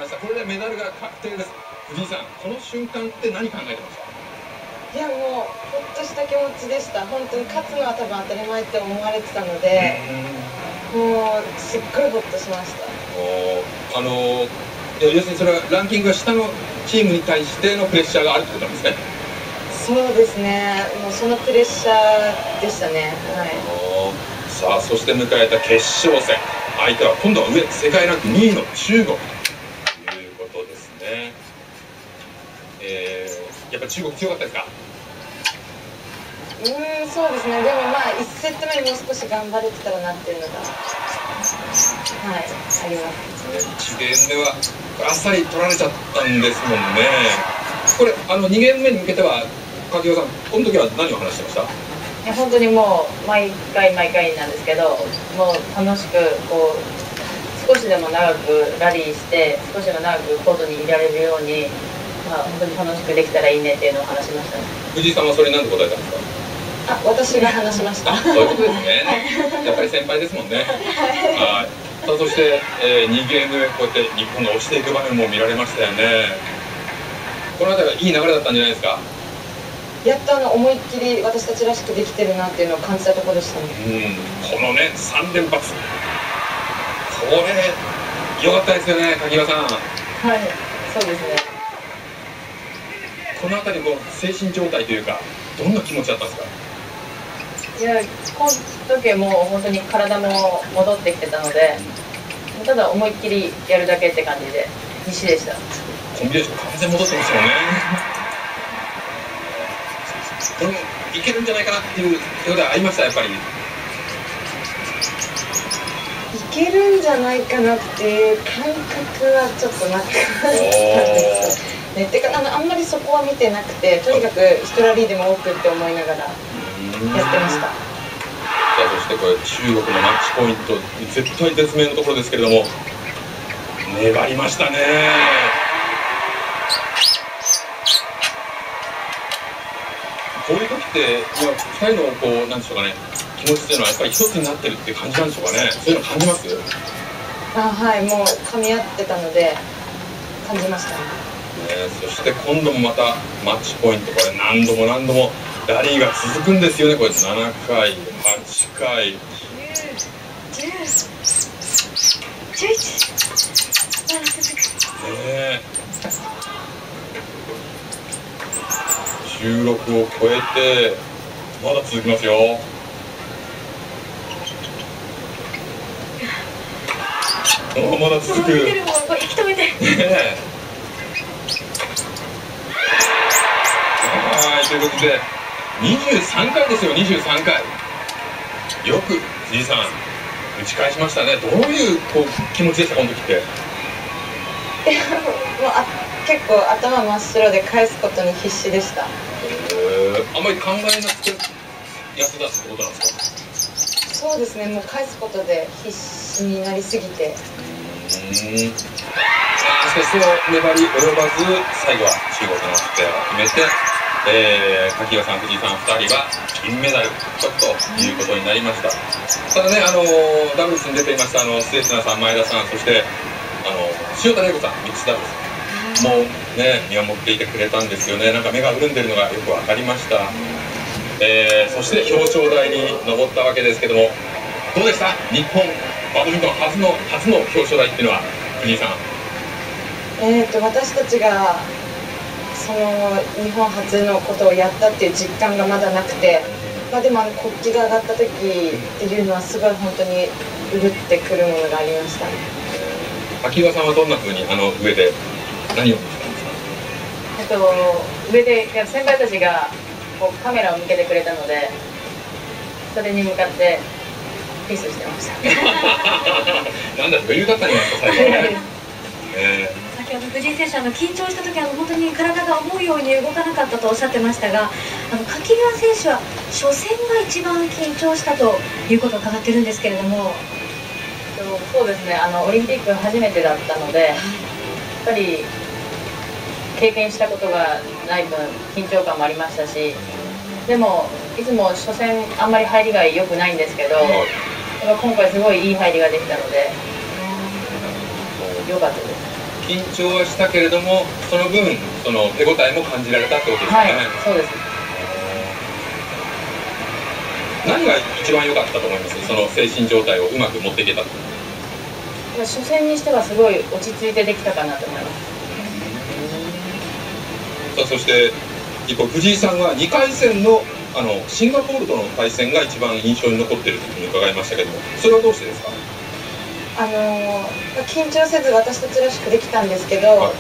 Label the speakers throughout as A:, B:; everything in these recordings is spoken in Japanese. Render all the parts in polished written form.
A: ました。これでメダルが確定です。藤井さん、この瞬間って何考えてました？
B: いや、もうほっとした気持ちでした。本当に勝つのは多分当たり前って思われてたので、もうすっごいほっとしました。
A: 要するにそれはランキングが下のチームに対してのプレッシャーがあるってことなんですね。
B: そうですね、もうそのプレッシャーでしたね。はい。
A: さあ、そして迎えた決勝戦、相手は今度は上、世界ランク2位の中国ということですね。やっぱ中国強かったですか？
B: そうですね。でもまあ1セット目にもう少し頑張れてたらなっていうのが、はい、あります。
A: 1ゲーム目はあっさり取られちゃったんですもんね。これ2ゲーム目に向けては柿尾さん、この時は何を話してました？
C: いや、本当にもう毎回毎回なんですけど、もう楽しくこう少しでも長くラリーして少しでも長くコートにいられるように、まあ、本当に楽しくできたらいいねっていうのを話しましたね。
A: 藤井さんはそれに何て答えたんですか？
B: 私が話しました。
A: そういうことですね。やっぱり先輩ですもんね。はい。さあ、そして、2ゲーム目こうやって日本が押していく場面も見られましたよね。この辺りはいい流れだったんじゃないですか？
B: やっと思いっきり私たちらしくできてるなっていうのを感じたところでしたね。
A: このね3連発、これ良かったですよね、柿岩さん。
C: はい、そうですね。
A: この辺りこう精神状態というか、どんな気持ちだったんですか？
C: いや、この時はもう本当に体も戻ってきてたので、ただ思いっきりやるだけって感じで必死でした。
A: コンビネーション完全に戻ってますよね。これいけるんじゃないかなっていうようではありました。やっぱりい
B: けるんじゃないかなっていう感覚はちょっとなかったんですよね。てかあんまりそこは見てなくて、とにかく1ラリーでも多くって思いながらやってました。さ
A: あ、そしてこれ中国のマッチポイント、絶体絶命のところですけれども、粘りましたね。こういう時って2人のこうなんでしょうかね、気持ちっていうのはやっぱり一つになってるって感じなんでしょうかね。そういうの感じます？
B: はい、もう噛み合ってたので感じましたね。
A: そして今度もまたマッチポイント、これ何度も何度もラリーが続くんですよね。これ7回、8回、16を超えてまだ続きますよ。まだ続く。はい、ということで23回ですよ。23回よく藤井さん打ち返しましたね。どういう気持ちでした、この時って？
B: もう結構頭真っ白で返すことに必死でした。
A: あんまり考えなくてやってたってことなんですか？
B: そうですね、もう返すことで必死になりすぎて。
A: しかしその粘り及ばず、最後は中国のペアを決めて、柿岩さん、藤井さん2人は金メダル獲得ということになりました。ただね、ダブルスに出ていました末綱さん、前田さん、そして塩田玲子さん、ミックスダブルスもうね、見守っていてくれたんですよね。なんか目が潤んでるのがよく分かりました。そして表彰台に上ったわけですけども、どうでした、日本バドミントン初の表彰台っていうのは。藤井さん、
B: 私たちがその日本初のことをやったっていう実感がまだなくて、でも国旗が上がった時っていうのはすごい本当にうるってくるものがありました。
A: 秋岩さんはどんな風に上で何を見てたんですか？
C: 上で先輩たちがこうカメラを向けてくれたので、それに向かってピースしてました。
A: なんだ余裕だったんじゃないですか、最後はね。
D: 先ほど藤井選手緊張した時本当に体が思うように動かなかったとおっしゃってましたが、柿岩選手は初戦が一番緊張したということを伺ってるんですけれども。
C: そうですね、オリンピック初めてだったので、やっぱり経験したことがない分緊張感もありましたし、でもいつも初戦あんまり入りが良くないんですけど、今回すごいいい入りができたので良かったです。
A: 緊張はしたけれども、その分その手応えも感じられたってことですかね。
C: はい、そうです。
A: 何が一番良かったと思います？その精神状態をうまく持っていけたと。
C: 初戦にしてはすごい落ち着いてできたかなと思います。
A: さあ、そして一方藤井さんは2回戦のシンガポールとの対戦が一番印象に残っているというふうに伺いましたけども、それはどうしてですか？
B: 緊張せず私たちらしくできたんですけど、
A: はい、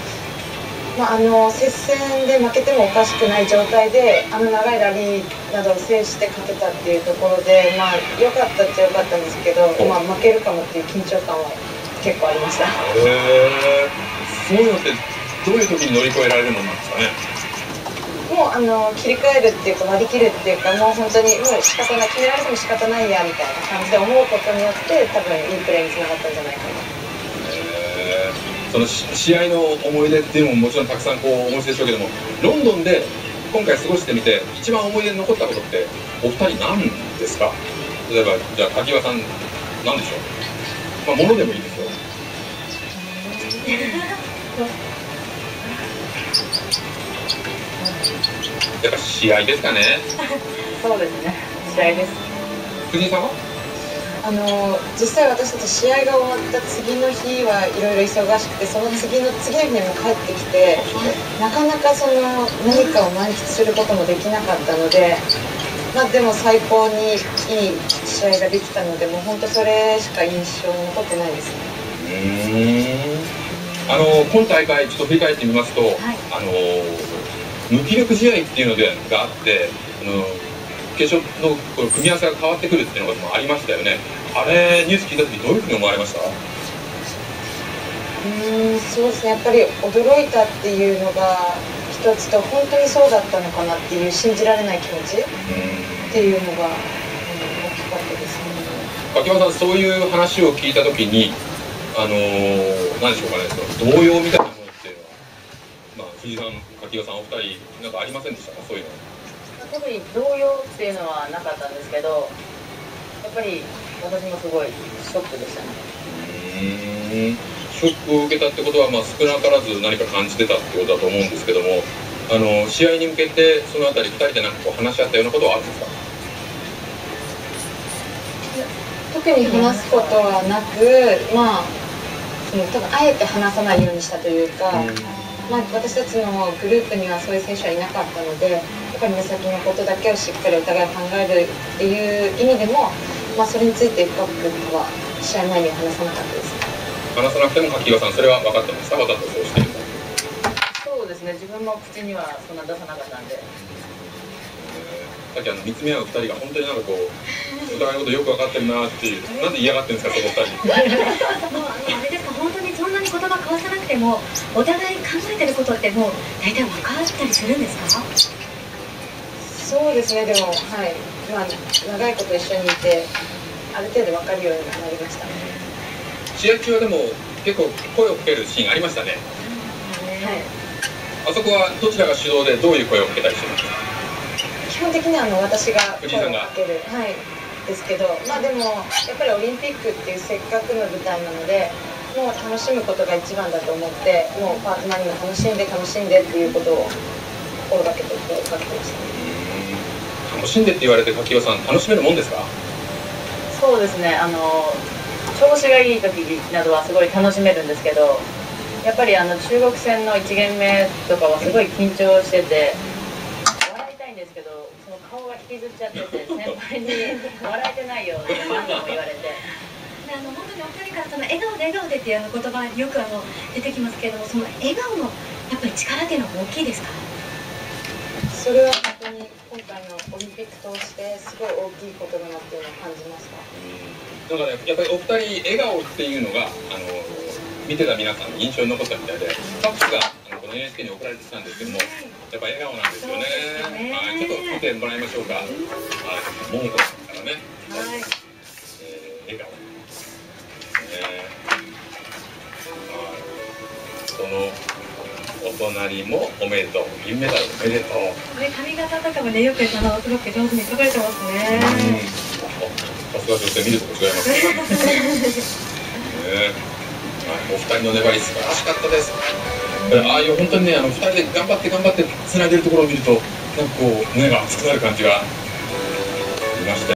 B: 接戦で負けてもおかしくない状態で長いラリーなどを制して勝てたっていうところで、良かったっちゃ良かったんですけど、負けるかもっていう緊張感は結構ありました。
A: そういうのってどういう時に乗り越えられるものなんですかね？
B: もう切り替えるっていうか割り切るっていうか、もう本当にもう仕方ない、決められても仕方ないやみたいな感じで思うことによって多分いいプレーにつながったんじゃないかな。
A: その試合の思い出っていうのももちろんたくさんお持ちでしょうけども、ロンドンで今回過ごしてみて一番思い出に残ったことってお二人何ですか？例えばじゃあ柿川さん何でしょう？物でもいいですよ。やっぱ試合ですかね。
C: そうですね、試合です。
A: 藤井さんは？
B: 実際私たち試合が終わった次の日はいろいろ忙しくて、その次の日にも帰ってきて、なかなか何かを満喫することもできなかったので、でも最高にいい試合ができたので、もう本当それしか印象に残ってないですね。
A: 今大会ちょっと振り返ってみますと、無気力試合っていうのがあって、決勝の組み合わせが変わってくるっていうのがありましたよね。あれニュース聞いた時どういうふうに思われました？
B: そうですね、やっぱり驚いたっていうのが一つと、本当にそうだったのかなっていう信じられない気持ちっていうのが大きかったですね。
A: 柿山さん、そういう話を聞いた時に何でしょうかね、その動揺みたいなものっていうのは、藤井さん、柿川さんお二人なんかありませんでしたか？そういうの。
C: 特に動揺っていうのはなかったんですけど、やっぱり私もすごいショックでしたね。
A: ショックを受けたってことは、少なからず何か感じてたってことだと思うんですけども、試合に向けてそのあたり2人でなんか話し合ったようなことはあるんですか？
B: 特に話すことはなく、多分あえて話さないようにしたというか、私たちのグループにはそういう選手はいなかったので、やっぱり目先のことだけをしっかりお互い考えるっていう意味でも、それについて深くは試合前には話さなかったです。
A: 話さなくても柿川さん、それは分かってました？わざとそうしてる？
C: そうですね、自分も口にはそんな出さなかったんで。
A: さっき見つめ合う2人が本当になんかお互いのことよく分かってるなっていう、なんで嫌がってるんですか、その2人。
D: もうあれですか、本当にそんなに言葉交わさなくてもお互い考えてることってもう大体分かったりするんですか？
B: そうですね、でも長いこと一緒にいてある程度分かるようになりました。
A: 試合中はでも結構声をかけるシーンありましたね。あそこはどちらが主導でどういう声をかけたりしてるんですか？
B: 基本的には私が声をかける、ですけど、でもやっぱりオリンピックっていうせっかくの舞台なので、もう楽しむことが一番だと思って、もうパートナーにも楽しんでっていうことを心がけて声をかけてました。
A: 楽しんでって言われて柿川さん、楽しめるもんですか？
C: そうですね、調子がいい時などはすごい楽しめるんですけど、やっぱり中国戦の1ゲーム目とかはすごい緊張してて、笑いたいんですけど、その顔が引きずっちゃってて、先輩に笑えてないよって何度も言われて。
D: 本当にお二人からその笑顔で笑顔でっていう言葉よく出てきますけれども、その笑顔のやっぱり力っていうのは大きいですか？
B: それは本当に今回のオリンピック通してすごい大きいことだなっていうのを感じました。
A: だからやっぱりお二人笑顔っていうのが見てた皆さんに印象に残ったみたいで、ファックスがこの NHK に送られてきたんですけども、やっぱ笑顔なんですよね。ちょっと見てもらいましょうか。桃子さんからね、笑顔。そのお隣もおめでとう、銀メダルおめでとう。
D: 髪型とかもね、よくすごく上手に描かれてますね。さ
A: すが女性見るとこ違いますね。 お二人の粘り素晴らしかったです。ああいう本当にね、2人で頑張ってつないでるところを見ると、なんかこう胸が熱くなる感じがありました。